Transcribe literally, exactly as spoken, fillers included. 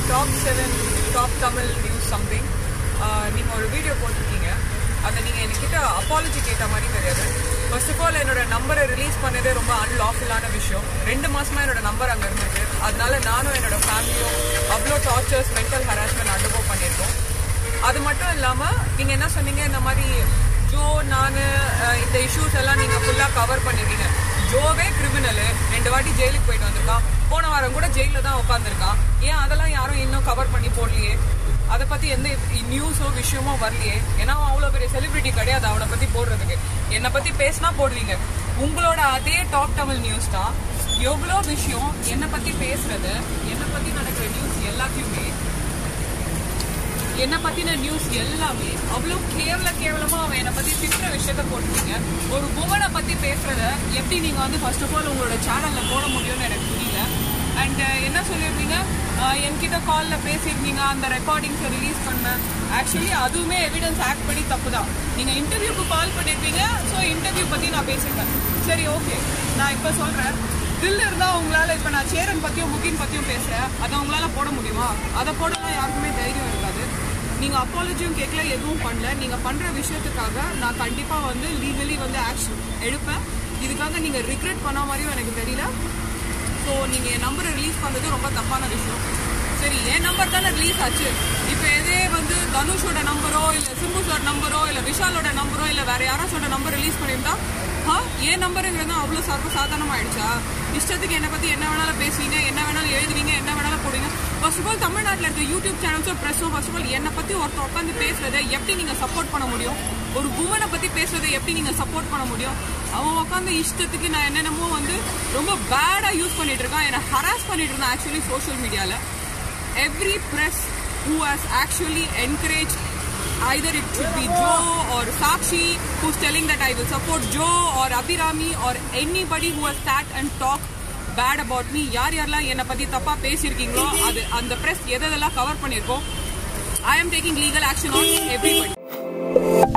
Top seven top Tamil news something நீங்கள் ஒரு video போட்டிருக்கீங்க. அதை நீங்கள் என்கிட்ட அப்பாலஜி கேட்ட மாதிரி கிடையாது. ஃபர்ஸ்ட் ஆஃப் ஆல் என்னோட நம்பரை ரிலீஸ் பண்ணதே ரொம்ப அன்லாஃபுல்லான விஷயம். ரெண்டு மாசமா என்னோட நம்பர் அங்கே இருந்திருக்கு. அதனால நானும் என்னோட ஃபேமிலியும் அவ்வளோ டார்ச்சர்ஸ், மென்டல் ஹராஸ்மெண்ட் அனுபவம் பண்ணியிருக்கோம். அது மட்டும் இல்லாமல் நீங்கள் என்ன சொன்னீங்க, இந்த மாதிரி ஜோ நான் இந்த இஷ்யூஸ் எல்லாம் நீங்கள் ஃபுல்லாக கவர் பண்ணிருக்கீங்க. ஜோவே கிரிமினலு, ரெண்டு வாட்டி ஜெயிலுக்கு போயிட்டு வந்திருக்கான். போன வாரம் கூட ஜெயிலில் தான் உட்காந்துருக்கான். ஏன் அதெல்லாம் யாரும் இன்னும் கவர் பண்ணி போடலையே? அதை பற்றி எந்த நியூஸோ விஷயமோ வரலையே? ஏன்னா அவன் அவ்வளோ பெரிய செலிபிரிட்டி கிடையாது அவனை பற்றி போடுறதுக்கு. என்னை பற்றி பேசினா போடுவீங்க. உங்களோட அதே டாப் தமிழ் நியூஸ் தான் எவ்வளோ விஷயம் என்னை பற்றி பேசுறது, என்னை பற்றி நடக்கிற நியூஸ் எல்லாத்தையுமே, என்னை பற்றின நியூஸ் எல்லாமே அவ்வளோ கேவல கேவலமாக அவன் என்னை பற்றி திட்டுற விஷயத்த போட்டுருக்கீங்க. ஒரு உமனை பற்றி பேசுகிறத எப்படி நீங்கள் வந்து ஃபர்ஸ்ட் ஆஃப் ஆல் உங்களோட சேனலில் போட முடியும்னு எனக்கு புரியல. அண்ட் என்ன சொல்லியிருந்தீங்க, என்கிட்ட காலில் பேசியிருந்தீங்க, அந்த ரெக்கார்டிங்ஸை ரிலீஸ் பண்ணேன். ஆக்சுவலி அதுவுமே எவிடன்ஸ் ஆக்ட் பண்ணி தப்பு தான். நீங்கள் இன்டர்வியூக்கு கால் பண்ணியிருப்பீங்க. ஸோ இன்டர்வியூ பற்றி நான் பேசியிருக்கேன். சரி, ஓகே, நான் இப்போ சொல்கிறேன். தில் இருந்தால் உங்களால் இப்போ நான் சேரன் பற்றியும் புக்கிங் பற்றியும் பேசுகிறேன், அதை உங்களால் போட முடியுமா? அதை போடலாம் யாருக்குமே தைரியம் இருக்காது. நீங்கள் அப்பாலஜியும் கேட்கல, எதுவும் பண்ணல. நீங்கள் பண்ணுற விஷயத்துக்காக நான் கண்டிப்பாக வந்து லீகலி வந்து ஆக்ஷன் எடுப்பேன். இதுக்காக நீங்கள் ரிக்ரெட் பண்ண மாதிரியும் எனக்கு தெரியல. ஸோ நீங்கள் என் நம்பரை ரிலீஸ் பண்ணுறது ரொம்ப தப்பான விஷயம். சரி, என் நம்பர் தானே ரிலீஸ் ஆச்சு. இப்போ எதே வந்து தனுஷோட நம்பரோ இல்லை சிம்புஸோட நம்பரோ இல்லை விஷாலோட நம்பரோ இல்லை வேறு யாராச்சோட நம்பர் ரிலீஸ் பண்ணியிருந்தா ஆ என் நம்பருங்கிறது அவ்வளோ சர்வ சாதாரணமாகிடுச்சா? இஷ்டத்துக்கு என்னை பற்றி என்ன வேணாலும் பேசுவீங்க, என்ன வேணாலும் எழுதுவீங்க, என்ன வேணாலும் போடுவீங்க. ஃபர்ஸ்ட் ஆஃப் ஆல் தமிழ்நாட்டில் இருக்க யூடியூப் சேனல்ஸோ ப்ரெஸ்ஸோ ஃபர்ஸ்ட் ஆஃப் ஆல் என்னை பற்றி ஒருத்தர் உட்காந்து பேசுறதை எப்படி நீங்கள் சப்போர்ட் பண்ண முடியும்? ஒரு உமனை பற்றி பேசுறதை எப்படி நீங்கள் சப்போர்ட் பண்ண முடியும்? அவன் உட்காந்து இஷ்டத்துக்கு நான் என்னென்னமோ வந்து ரொம்ப பேடாக யூஸ் பண்ணிட்டு இருக்கான். என்னை ஹராஸ் பண்ணிட்டு இருந்தேன் ஆக்சுவலி சோஷியல் மீடியாவில். Every press who has actually encouraged, either it should be Joe or Sakshi who's telling that I will support Joe or Abhirami or anybody who has sat and talked bad about me, யார் யாரெல்லாம் என்னை பற்றி தப்பாக பேசியிருக்கீங்களோ அது அந்த press எதெல்லாம் cover பண்ணியிருக்கோம். I am taking legal action on everybody.